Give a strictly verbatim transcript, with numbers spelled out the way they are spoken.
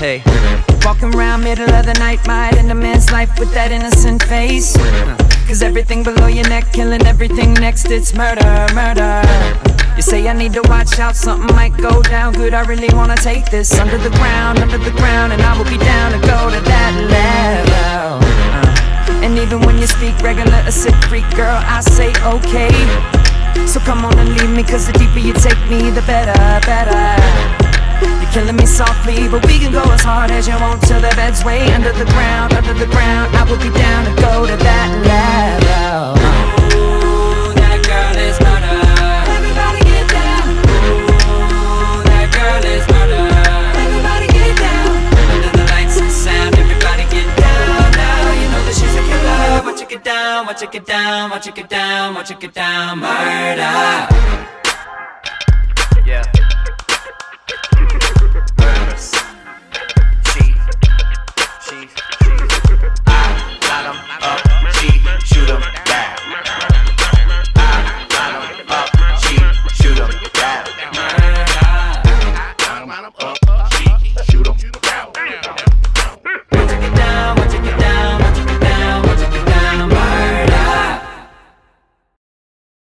Hey. Walking around middle of the night, might end a man's life with that innocent face. Cause everything below your neck, killing everything next, it's murder, murder. You say I need to watch out, something might go down. Good, I really wanna take this under the ground, under the ground. And I will be down to go to that level. uh, And even when you speak regular, a sick freak, girl, I say okay. So come on and leave me, cause the deeper you take me, the better, better. You're killing me softly, but we can go as hard as you want till the bed's way under the ground, under the ground. I will be down to go to that level. Ooh, that girl is murder. Everybody get down. Ooh, that girl is murder. Everybody get down. Under the lights and sound, everybody get down now. You know that she's a killer. Watch her get down, watch her get down, watch her get down, watch her get down. Murder.